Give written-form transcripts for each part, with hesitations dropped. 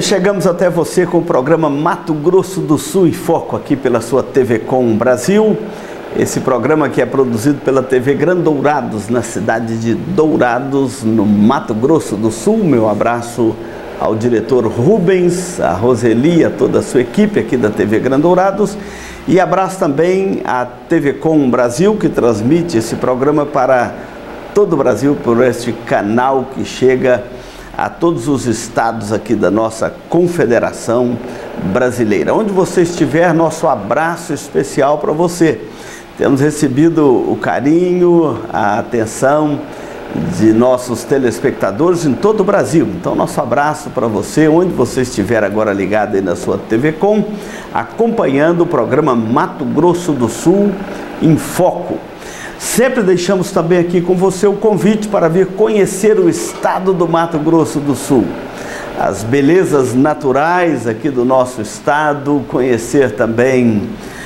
chegamos até você com o programa Mato Grosso do Sul em Foco, aqui pela sua TV Com Brasil. Esse programa que é produzido pela TV Grandourados, na cidade de Dourados, no Mato Grosso do Sul. Meu abraço ao diretor Rubens, a Roseli, a toda a sua equipe aqui da TV Grandourados. E abraço também à TV Com Brasil, que transmite esse programa para todo o Brasil por este canal que chega a todos os estados aqui da nossa Confederação Brasileira. Onde você estiver, nosso abraço especial para você. Temos recebido o carinho, a atenção de nossos telespectadores em todo o Brasil. Então, nosso abraço para você, onde você estiver agora ligado aí na sua TV Com, acompanhando o programa Mato Grosso do Sul em Foco. Sempre deixamos também aqui com você o convite para vir conhecer o estado do Mato Grosso do Sul. As belezas naturais aqui do nosso estado, conhecer também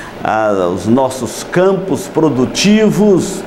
os nossos campos produtivos,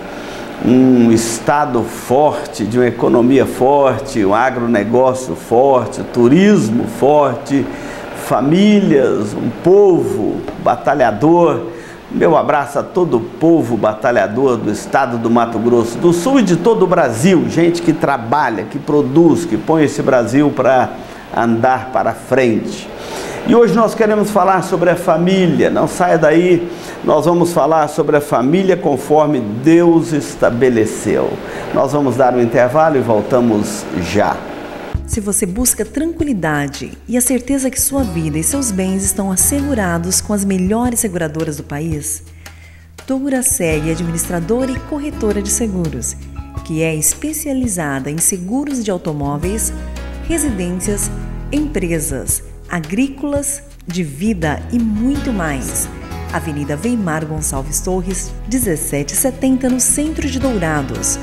um estado forte, de uma economia forte, um agronegócio forte, turismo forte, famílias, um povo batalhador. Meu abraço a todo o povo batalhador do estado do Mato Grosso do Sul e de todo o Brasil, gente que trabalha, que produz, que põe esse Brasil para andar para frente. E hoje nós queremos falar sobre a família. Não saia daí, nós vamos falar sobre a família conforme Deus estabeleceu. Nós vamos dar um intervalo e voltamos já. Se você busca tranquilidade e a certeza que sua vida e seus bens estão assegurados com as melhores seguradoras do país, Douraseg é administradora e corretora de seguros, que é especializada em seguros de automóveis, residências, empresas, agrícolas, de vida e muito mais. Avenida Weimar Gonçalves Torres, 1770, no centro de Dourados.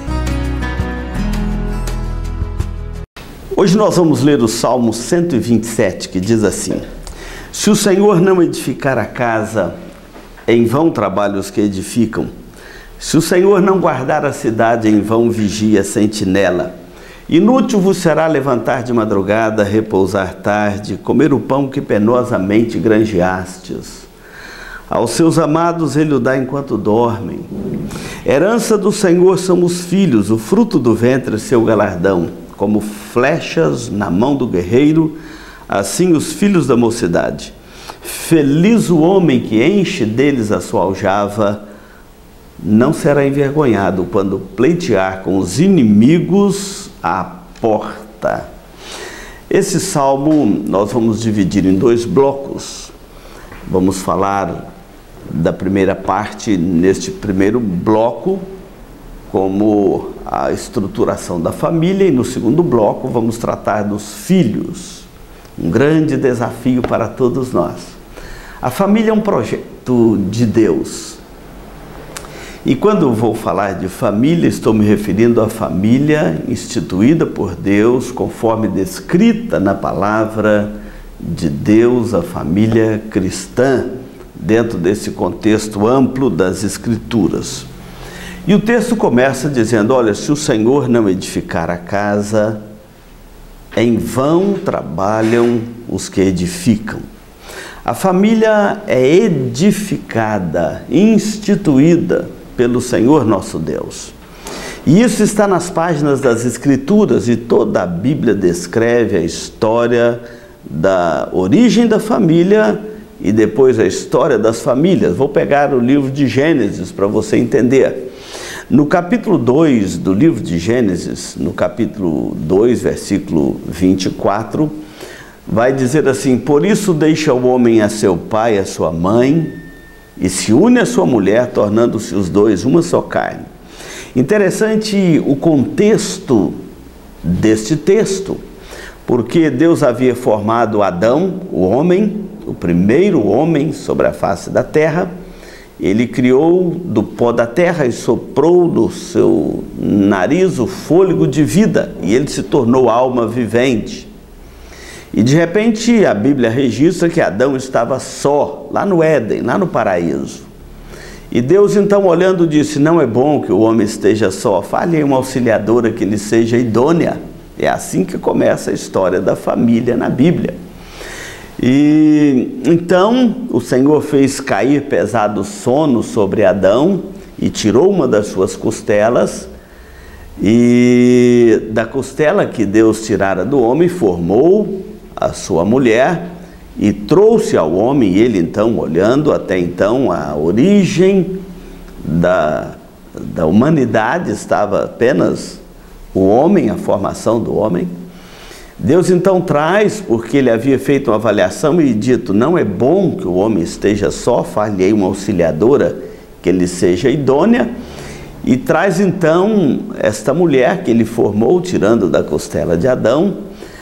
Hoje nós vamos ler o Salmo 127, que diz assim: Se o Senhor não edificar a casa, em vão trabalham os que edificam. Se o Senhor não guardar a cidade, em vão vigia a sentinela. Inútil vos será levantar de madrugada, repousar tarde, comer o pão que penosamente granjeastes. Aos seus amados ele o dá enquanto dormem. Herança do Senhor são os filhos, o fruto do ventre seu galardão. Como flechas na mão do guerreiro, assim os filhos da mocidade. Feliz o homem que enche deles a sua aljava, não será envergonhado quando pleitear com os inimigos à porta. Esse salmo nós vamos dividir em dois blocos. Vamos falar da primeira parte neste primeiro bloco, como a estruturação da família, e no segundo bloco vamos tratar dos filhos, um grande desafio para todos nós. A família é um projeto de Deus, e quando eu vou falar de família, estou me referindo à família instituída por Deus, conforme descrita na palavra de Deus, a família cristã, dentro desse contexto amplo das Escrituras. E o texto começa dizendo: olha, se o Senhor não edificar a casa, em vão trabalham os que edificam. A família é edificada, instituída pelo Senhor nosso Deus. E isso está nas páginas das Escrituras, e toda a Bíblia descreve a história da origem da família e depois a história das famílias. Vou pegar o livro de Gênesis para você entender. No capítulo 2 do livro de Gênesis, no capítulo 2, versículo 24, vai dizer assim: Por isso deixa o homem a seu pai e a sua mãe, e se une à sua mulher, tornando-se os dois uma só carne. Interessante o contexto deste texto, porque Deus havia formado Adão, o homem, o primeiro homem sobre a face da terra. Ele criou do pó da terra e soprou no seu nariz o fôlego de vida, e ele se tornou alma vivente. E de repente a Bíblia registra que Adão estava só, lá no Éden, lá no paraíso. E Deus então, olhando, disse: não é bom que o homem esteja só, fale em uma auxiliadora que lhe seja idônea. É assim que começa a história da família na Bíblia. E então o Senhor fez cair pesado sono sobre Adão e tirou uma das suas costelas, e da costela que Deus tirara do homem, formou a sua mulher e trouxe ao homem. E ele então, olhando até então a origem da humanidade, estava apenas o homem, a formação do homem. Deus então traz, porque ele havia feito uma avaliação e dito: não é bom que o homem esteja só, far-lhe-ei uma auxiliadora que ele seja idônea. E traz então esta mulher que ele formou, tirando da costela de Adão,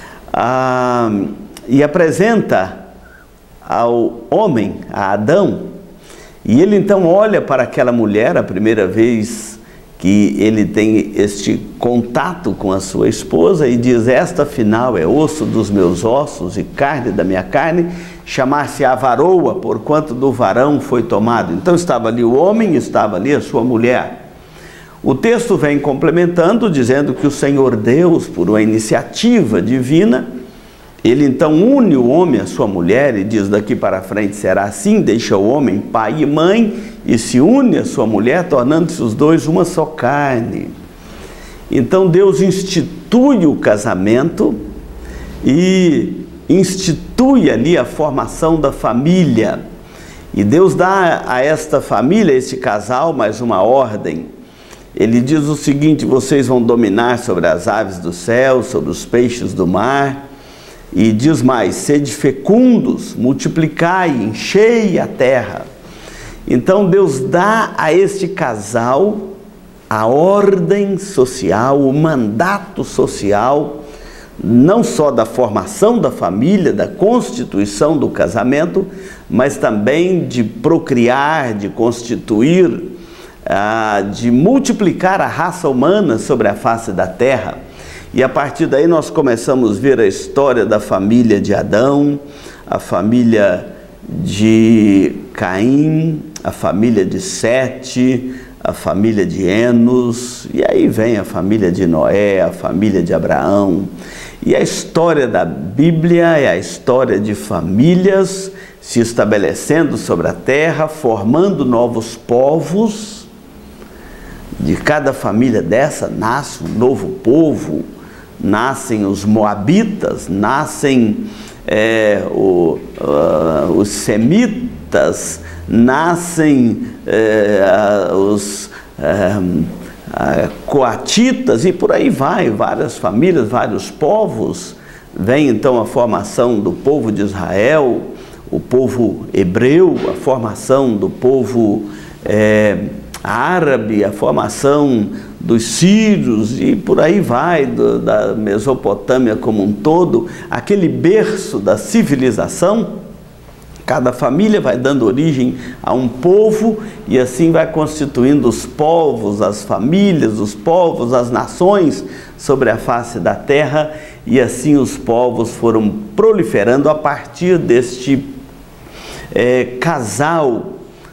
e apresenta ao homem, a Adão. E ele então olha para aquela mulher, a primeira vez que ele tem este contato com a sua esposa, e diz: esta afinal é osso dos meus ossos e carne da minha carne, chamar-se-á varoa, porquanto do varão foi tomado. Então estava ali o homem, estava ali a sua mulher. O texto vem complementando, dizendo que o Senhor Deus, por uma iniciativa divina, ele então une o homem à sua mulher e diz: daqui para frente será assim, deixa o homem pai e mãe e se une à sua mulher, tornando-se os dois uma só carne. Então Deus institui o casamento e institui ali a formação da família. E Deus dá a esta família, a este casal, mais uma ordem. Ele diz o seguinte: vocês vão dominar sobre as aves do céu, sobre os peixes do mar. E diz mais: sede fecundos, multiplicai, enchei a terra. Então Deus dá a este casal a ordem social, o mandato social, não só da formação da família, da constituição do casamento, mas também de procriar, de constituir, de multiplicar a raça humana sobre a face da terra. E a partir daí nós começamos a ver a história da família de Adão, a família de Caim, a família de Sete, a família de Enos, e aí vem a família de Noé, a família de Abraão. E a história da Bíblia é a história de famílias se estabelecendo sobre a terra, formando novos povos. De cada família dessa nasce um novo povo. Nascem os moabitas, nascem os semitas, nascem os coatitas, e por aí vai, várias famílias, vários povos. Vem então a formação do povo de Israel, o povo hebreu, a formação do povo árabe, a formação dos sírios, e por aí vai, da Mesopotâmia como um todo, aquele berço da civilização. Cada família vai dando origem a um povo, e assim vai constituindo os povos, as famílias, os povos, as nações sobre a face da terra, e assim os povos foram proliferando a partir deste casal,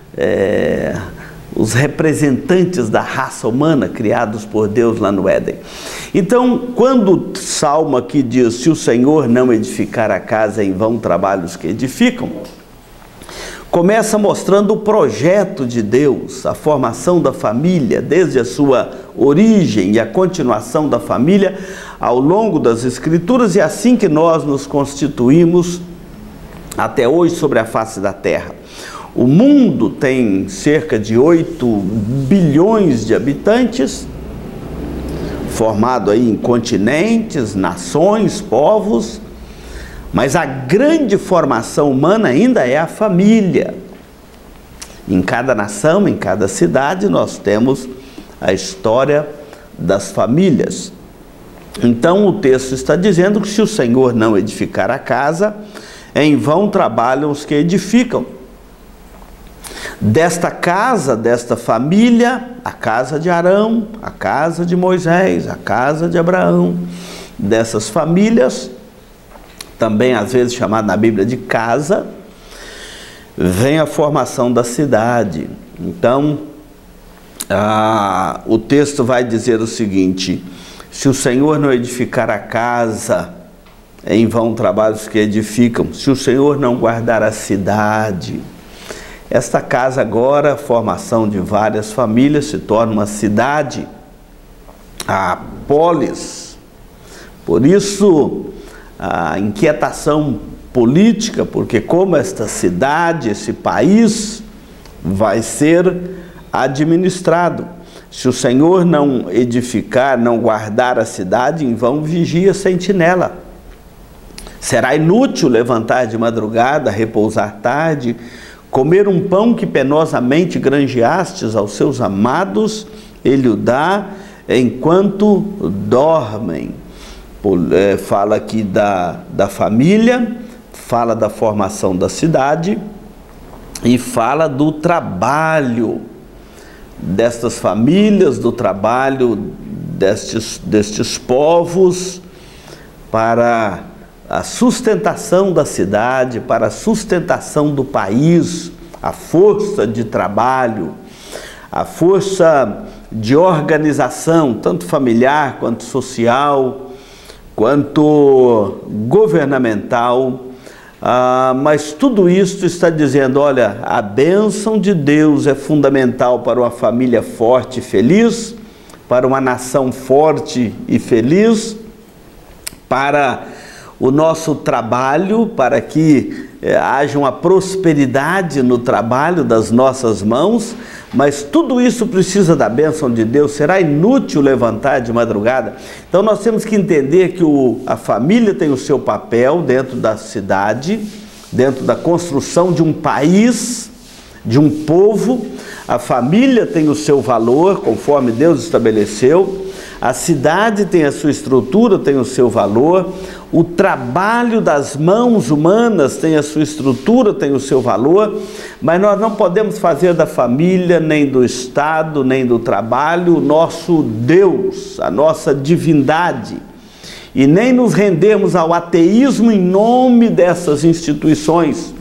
os representantes da raça humana criados por Deus lá no Éden. Então, quando o Salmo aqui diz: se o Senhor não edificar a casa, em vão trabalhos que edificam, começa mostrando o projeto de Deus, a formação da família, desde a sua origem e a continuação da família ao longo das Escrituras, e assim que nós nos constituímos até hoje sobre a face da terra. O mundo tem cerca de 8 bilhões de habitantes, formado aí em continentes, nações, povos, mas a grande formação humana ainda é a família. Em cada nação, em cada cidade, nós temos a história das famílias. Então o texto está dizendo que se o Senhor não edificar a casa, em vão trabalham os que edificam. Desta casa, desta família, a casa de Arão, a casa de Moisés, a casa de Abraão, dessas famílias, também às vezes chamada na Bíblia de casa, vem a formação da cidade. Então, o texto vai dizer o seguinte: se o Senhor não edificar a casa, em vão trabalhos que edificam. Se o Senhor não guardar a cidade, esta casa agora, formação de várias famílias, se torna uma cidade, a polis. Por isso, a inquietação política, porque como esta cidade, esse país vai ser administrado. Se o Senhor não edificar, não guardar a cidade, em vão vigia a sentinela. Será inútil levantar de madrugada, repousar tarde, comer um pão que penosamente granjeastes aos seus amados, ele o dá enquanto dormem. Fala aqui da família, fala da formação da cidade e fala do trabalho destas famílias, do trabalho destes povos para a sustentação da cidade, para a sustentação do país, a força de trabalho, a força de organização, tanto familiar quanto social, quanto governamental. Mas tudo isso está dizendo, olha, a bênção de Deus é fundamental para uma família forte e feliz, para uma nação forte e feliz, para o nosso trabalho, para que haja uma prosperidade no trabalho das nossas mãos, mas tudo isso precisa da bênção de Deus. Será inútil levantar de madrugada. Então nós temos que entender que a família tem o seu papel dentro da cidade, dentro da construção de um país, de um povo. A família tem o seu valor, conforme Deus estabeleceu. A cidade tem a sua estrutura, tem o seu valor. O trabalho das mãos humanas tem a sua estrutura, tem o seu valor, mas nós não podemos fazer da família, nem do Estado, nem do trabalho o nosso Deus, a nossa divindade, e nem nos rendermos ao ateísmo em nome dessas instituições,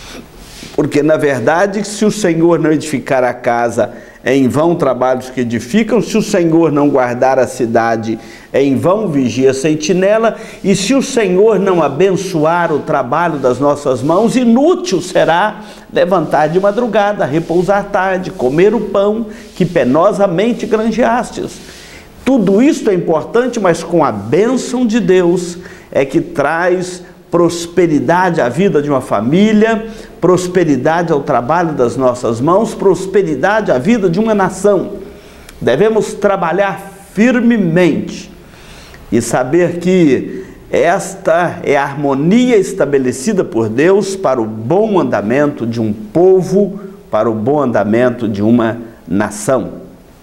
porque na verdade, se o Senhor não edificar a casa, é em vão trabalhos que edificam. Se o Senhor não guardar a cidade, é em vão vigia a sentinela. E se o Senhor não abençoar o trabalho das nossas mãos, inútil será levantar de madrugada, repousar tarde, comer o pão que penosamente granjeastes. Tudo isto é importante, mas com a bênção de Deus é que traz prosperidade à vida de uma família, prosperidade ao trabalho das nossas mãos, prosperidade à vida de uma nação. Devemos trabalhar firmemente e saber que esta é a harmonia estabelecida por Deus para o bom andamento de um povo, para o bom andamento de uma nação.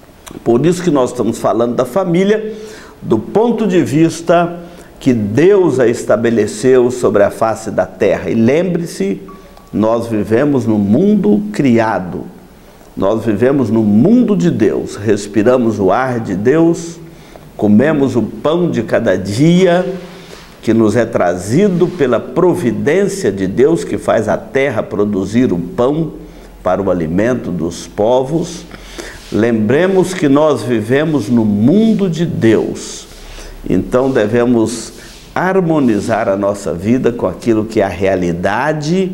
Por isso que nós estamos falando da família do ponto de vista que Deus a estabeleceu sobre a face da terra. E lembre-se, nós vivemos no mundo criado, nós vivemos no mundo de Deus, respiramos o ar de Deus, comemos o pão de cada dia, que nos é trazido pela providência de Deus, que faz a terra produzir o pão para o alimento dos povos. Lembremos que nós vivemos no mundo de Deus, então devemos harmonizar a nossa vida com aquilo que é a realidade,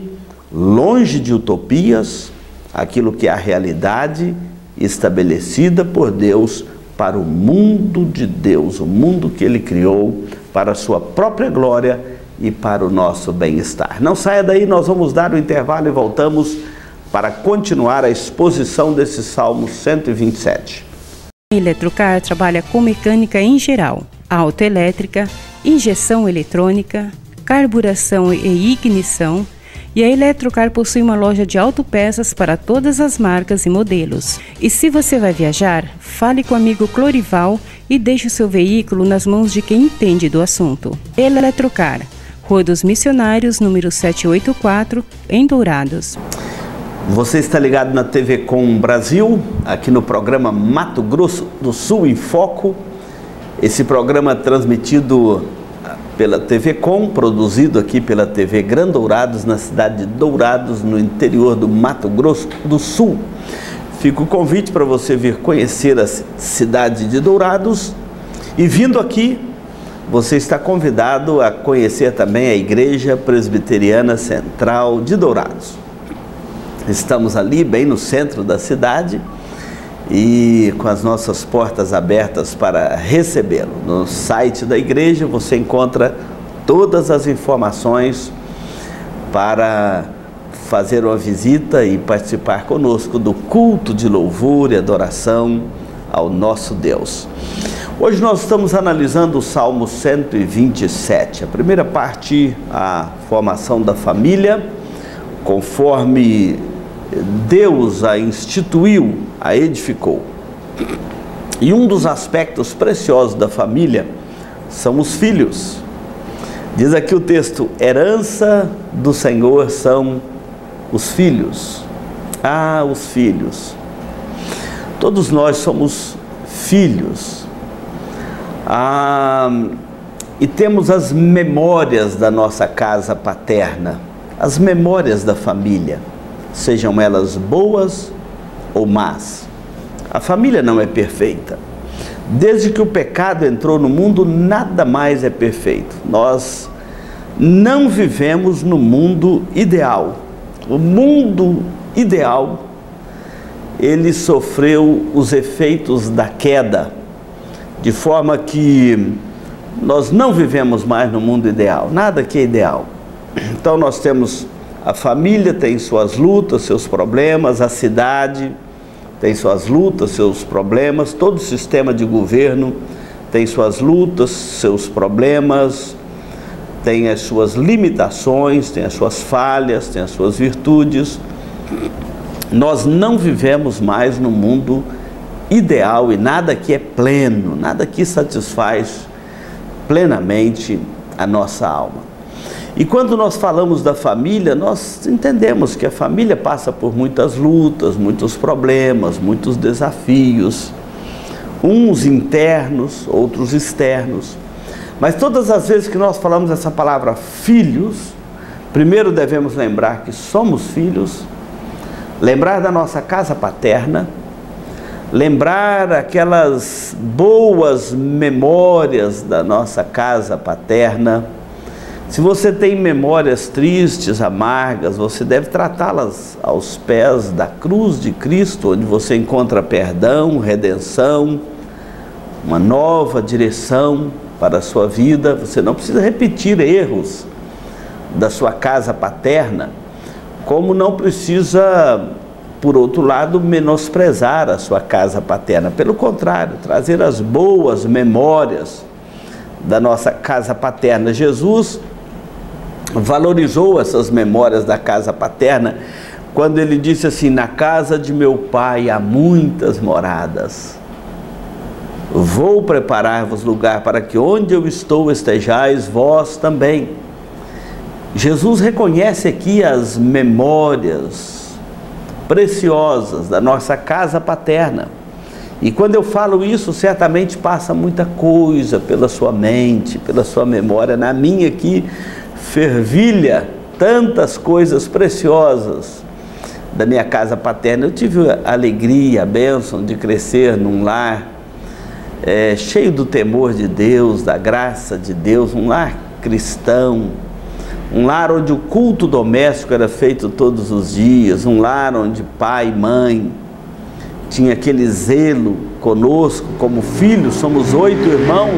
longe de utopias, aquilo que é a realidade estabelecida por Deus para o mundo de Deus, o mundo que Ele criou para a sua própria glória e para o nosso bem-estar. Não saia daí, nós vamos dar o intervalo e voltamos para continuar a exposição desse Salmo 127. A Eletrocar trabalha com mecânica em geral, autoelétrica, injeção eletrônica, carburação e ignição, e a Eletrocar possui uma loja de autopeças para todas as marcas e modelos. E se você vai viajar, fale com o amigo Clorival e deixe o seu veículo nas mãos de quem entende do assunto. Eletrocar, Rua dos Missionários, número 784, em Dourados. Você está ligado na TV Com Brasil, aqui no programa Mato Grosso do Sul em Foco. Esse programa transmitido pela TV Com, produzido aqui pela TV Gran Dourados, na cidade de Dourados, no interior do Mato Grosso do Sul. Fica o convite para você vir conhecer a cidade de Dourados e, vindo aqui, você está convidado a conhecer também a Igreja Presbiteriana Central de Dourados. Estamos ali bem no centro da cidade e com as nossas portas abertas para recebê-lo. No site da igreja você encontra todas as informações para fazer uma visita e participar conosco do culto de louvor e adoração ao nosso Deus. Hoje nós estamos analisando o Salmo 127, a primeira parte, a formação da família, conforme Deus a instituiu, a edificou. E um dos aspectos preciosos da família são os filhos. Diz aqui o texto: herança do Senhor são os filhos. Ah, os filhos. Todos nós somos filhos. E temos as memórias da nossa casa paterna, as memórias da família, sejam elas boas ou más. A família não é perfeita. Desde que o pecado entrou no mundo, nada mais é perfeito. Nós não vivemos no mundo ideal. O mundo ideal, ele sofreu os efeitos da queda, de forma que nós não vivemos mais no mundo ideal. Nada que é ideal. Então nós temos a família, tem suas lutas, seus problemas, a cidade tem suas lutas, seus problemas, todo o sistema de governo tem suas lutas, seus problemas, tem as suas limitações, tem as suas falhas, tem as suas virtudes. Nós não vivemos mais no mundo ideal e nada aqui é pleno, nada aqui satisfaz plenamente a nossa alma. E quando nós falamos da família, nós entendemos que a família passa por muitas lutas, muitos problemas, muitos desafios, uns internos, outros externos. Mas todas as vezes que nós falamos essa palavra filhos, primeiro devemos lembrar que somos filhos, lembrar da nossa casa paterna, lembrar aquelas boas memórias da nossa casa paterna. Se você tem memórias tristes, amargas, você deve tratá-las aos pés da cruz de Cristo, onde você encontra perdão, redenção, uma nova direção para a sua vida. Você não precisa repetir erros da sua casa paterna, como não precisa, por outro lado, menosprezar a sua casa paterna. Pelo contrário, trazer as boas memórias da nossa casa paterna. Jesus valorizou essas memórias da casa paterna quando ele disse assim: na casa de meu pai há muitas moradas. Vou preparar-vos lugar para que onde eu estou estejais vós também. Jesus reconhece aqui as memórias preciosas da nossa casa paterna. E quando eu falo isso, certamente passa muita coisa pela sua mente, pela sua memória. Na minha aqui fervilha tantas coisas preciosas da minha casa paterna. Eu tive a alegria, a bênção de crescer num lar cheio do temor de Deus, da graça de Deus, um lar cristão, um lar onde o culto doméstico era feito todos os dias, um lar onde pai e mãe tinha aquele zelo conosco como filhos. Somos 8 irmãos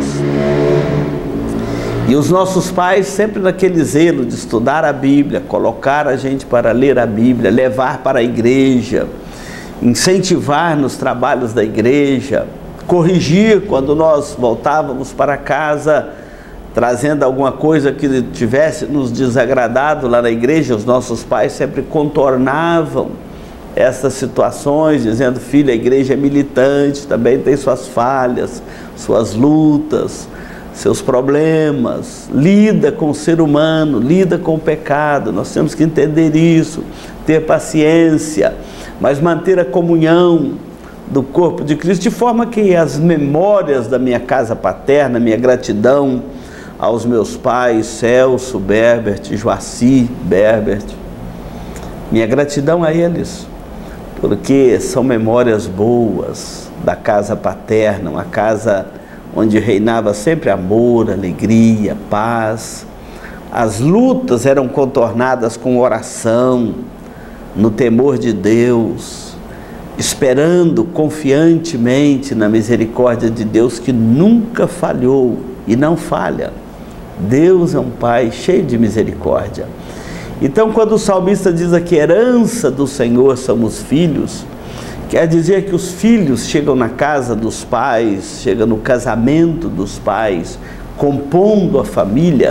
e os nossos pais sempre naquele zelo de estudar a Bíblia, colocar a gente para ler a Bíblia, levar para a igreja, incentivar nos trabalhos da igreja, corrigir quando nós voltávamos para casa trazendo alguma coisa que tivesse nos desagradado lá na igreja. Os nossos pais sempre contornavam essas situações, dizendo: filho, a igreja é militante, também tem suas falhas, suas lutas, seus problemas, lida com o ser humano, lida com o pecado. Nós temos que entender isso, ter paciência, mas manter a comunhão do corpo de Cristo, de forma que as memórias da minha casa paterna, minha gratidão aos meus pais, Celso, Berbert, Joaci, Berbert, minha gratidão a eles, porque são memórias boas da casa paterna, uma casa onde reinava sempre amor, alegria, paz. As lutas eram contornadas com oração, no temor de Deus, esperando confiantemente na misericórdia de Deus, que nunca falhou e não falha. Deus é um Pai cheio de misericórdia. Então, quando o salmista diz aqui, herança do Senhor são os filhos, quer dizer que os filhos chegam na casa dos pais, chegam no casamento dos pais, compondo a família,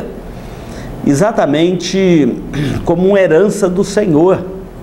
exatamente como uma herança do Senhor.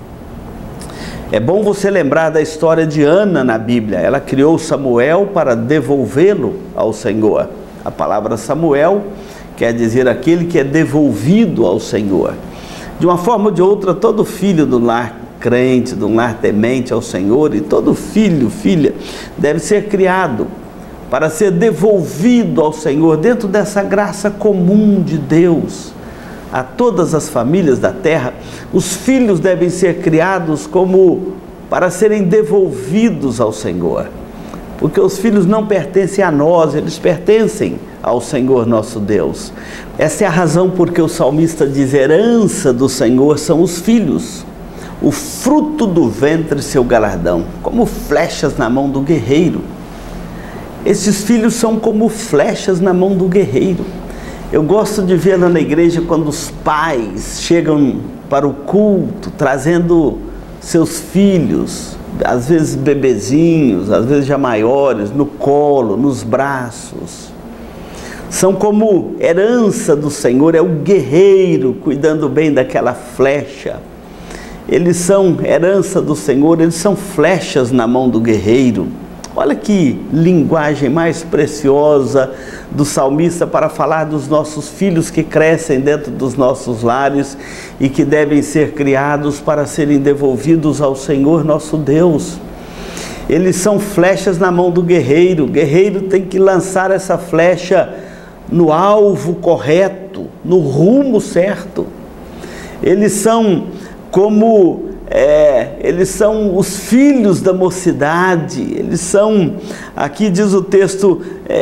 É bom você lembrar da história de Ana na Bíblia. Ela criou Samuel para devolvê-lo ao Senhor. A palavra Samuel quer dizer aquele que é devolvido ao Senhor. De uma forma ou de outra, todo filho do lar crente, do lar temente ao Senhor, e todo filho, filha, deve ser criado para ser devolvido ao Senhor, dentro dessa graça comum de Deus. A todas as famílias da terra, os filhos devem ser criados como para serem devolvidos ao Senhor. Porque os filhos não pertencem a nós, eles pertencem ao Senhor nosso Deus. Essa é a razão porque o salmista diz, herança do Senhor são os filhos, o fruto do ventre seu galardão, como flechas na mão do guerreiro. Esses filhos são como flechas na mão do guerreiro. Eu gosto de ver lá na igreja quando os pais chegam para o culto, trazendo seus filhos, às vezes bebezinhos, às vezes já maiores, no colo, nos braços. São como herança do Senhor, é o guerreiro cuidando bem daquela flecha. Eles são herança do Senhor, eles são flechas na mão do guerreiro. Olha que linguagem mais preciosa do salmista para falar dos nossos filhos que crescem dentro dos nossos lares e que devem ser criados para serem devolvidos ao Senhor nosso Deus. Eles são flechas na mão do guerreiro. O guerreiro tem que lançar essa flecha no alvo correto, no rumo certo. Eles são como... eles são os filhos da mocidade, eles são, aqui diz o texto,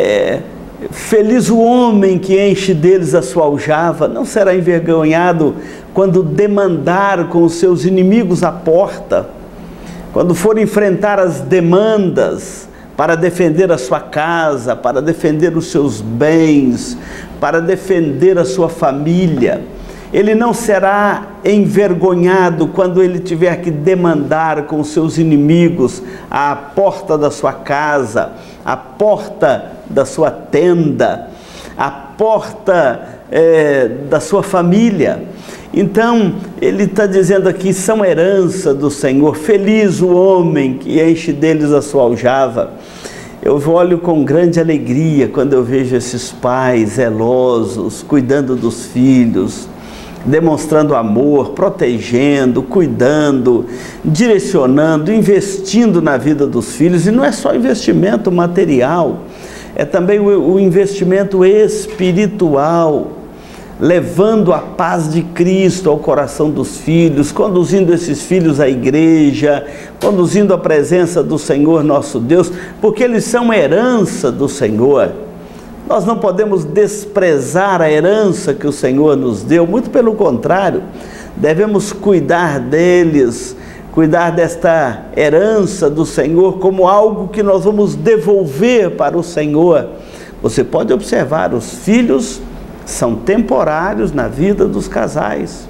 feliz o homem que enche deles a sua aljava, não será envergonhado quando demandar com os seus inimigos à porta, quando for enfrentar as demandas para defender a sua casa, para defender os seus bens, para defender a sua família. Ele não será envergonhado quando ele tiver que demandar com os seus inimigos à porta da sua casa, à porta da sua tenda, à porta da sua família. Então, ele está dizendo aqui, são herança do Senhor, feliz o homem que enche deles a sua aljava. Eu olho com grande alegria quando eu vejo esses pais zelosos, cuidando dos filhos, demonstrando amor, protegendo, cuidando, direcionando, investindo na vida dos filhos. E não é só investimento material, é também o investimento espiritual, levando a paz de Cristo ao coração dos filhos, conduzindo esses filhos à igreja, conduzindo a presença do Senhor nosso Deus, porque eles são herança do Senhor. Nós não podemos desprezar a herança que o Senhor nos deu, muito pelo contrário, devemos cuidar deles, cuidar desta herança do Senhor como algo que nós vamos devolver para o Senhor. Você pode observar, os filhos são temporários na vida dos casais.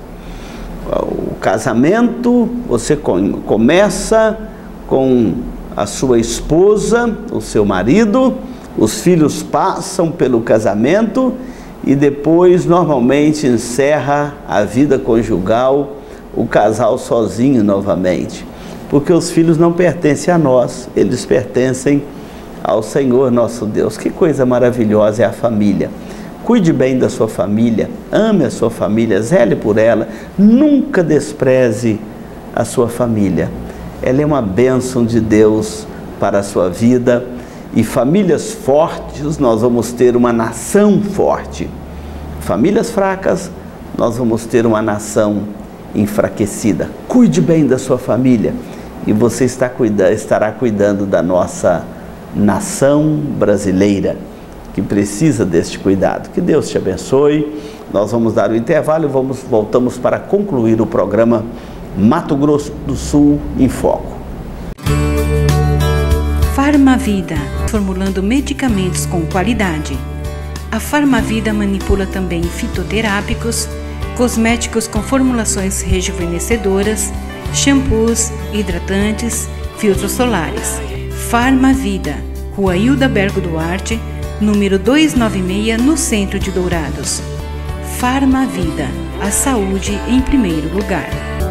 O casamento, você começa com a sua esposa, o seu marido, os filhos passam pelo casamento e depois normalmente encerra a vida conjugal, o casal sozinho novamente, porque os filhos não pertencem a nós, eles pertencem ao Senhor nosso Deus. Que coisa maravilhosa é a família. Cuide bem da sua família, ame a sua família, zele por ela, nunca despreze a sua família. Ela é uma bênção de Deus para a sua vida. E famílias fortes, nós vamos ter uma nação forte. Famílias fracas, nós vamos ter uma nação enfraquecida. Cuide bem da sua família e você estará cuidando da nossa nação brasileira. que precisa deste cuidado. Que Deus te abençoe. Nós vamos dar o intervalo e voltamos para concluir o programa Mato Grosso do Sul em Foco. Farmavida, formulando medicamentos com qualidade. A Farmavida manipula também fitoterápicos, cosméticos com formulações rejuvenescedoras, shampoos, hidratantes, filtros solares. Farmavida, Rua Hilda Bergo Duarte, número 296, no centro de Dourados. Farmavida, a saúde em primeiro lugar.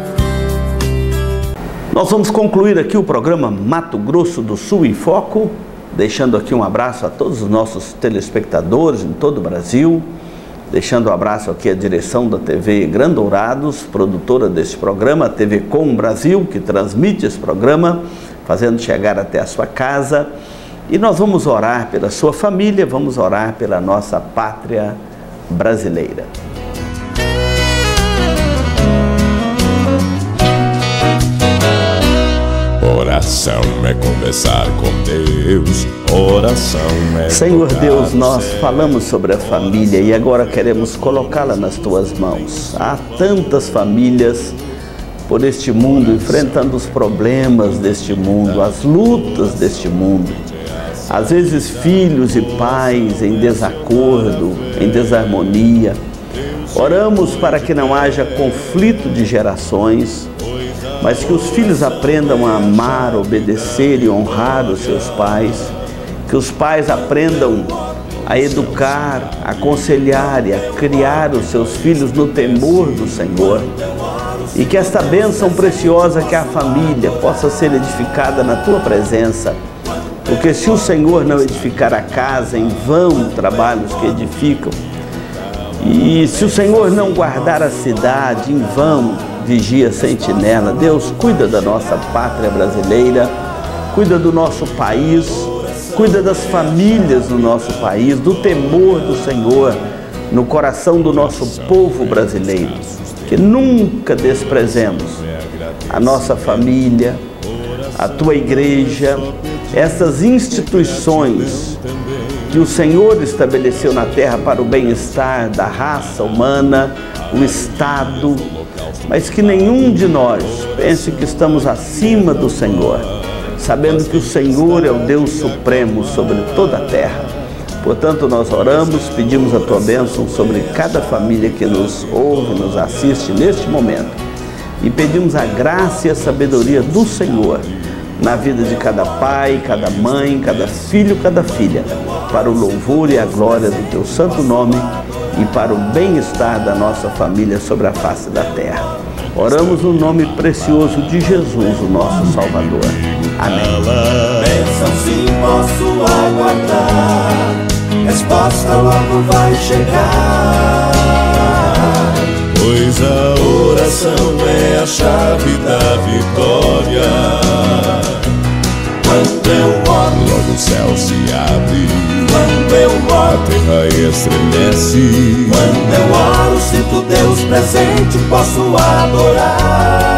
Nós vamos concluir aqui o programa Mato Grosso do Sul em Foco, deixando aqui um abraço a todos os nossos telespectadores em todo o Brasil, deixando um abraço aqui à direção da TV Gran Dourados, produtora deste programa, a TV Com Brasil, que transmite esse programa, fazendo chegar até a sua casa. E nós vamos orar pela sua família, vamos orar pela nossa pátria brasileira. Oração é conversar com Deus, oração é... Senhor Deus, nós falamos sobre a família e agora queremos colocá-la nas Tuas mãos. Há tantas famílias por este mundo, enfrentando os problemas deste mundo, as lutas deste mundo. Às vezes filhos e pais em desacordo, em desarmonia. Oramos para que não haja conflito de gerações, mas que os filhos aprendam a amar, obedecer e honrar os seus pais, que os pais aprendam a educar, a aconselhar e a criar os seus filhos no temor do Senhor, e que esta bênção preciosa que é a família possa ser edificada na Tua presença, porque se o Senhor não edificar a casa, em vão trabalhos que edificam, e se o Senhor não guardar a cidade, em vão vigia a sentinela. Deus, cuida da nossa pátria brasileira, cuida do nosso país, cuida das famílias do nosso país, do temor do Senhor no coração do nosso povo brasileiro. Que nunca desprezemos a nossa família, a Tua igreja, essas instituições que o Senhor estabeleceu na terra para o bem-estar da raça humana, o Estado, mas que nenhum de nós pense que estamos acima do Senhor, sabendo que o Senhor é o Deus supremo sobre toda a terra. Portanto, nós oramos, pedimos a Tua bênção sobre cada família que nos ouve, nos assiste neste momento, e pedimos a graça e a sabedoria do Senhor na vida de cada pai, cada mãe, cada filho, cada filha, para o louvor e a glória do Teu santo nome e para o bem-estar da nossa família sobre a face da terra. Oramos no nome precioso de Jesus, o nosso Salvador. Amém. Bênção sim posso aguardar, resposta logo vai chegar, Pois a oração é a chave da vitória. quando eu oro, Logo o céu se abre, quando eu a oro, terra estremece. quando eu oro, sinto Deus presente, posso adorar.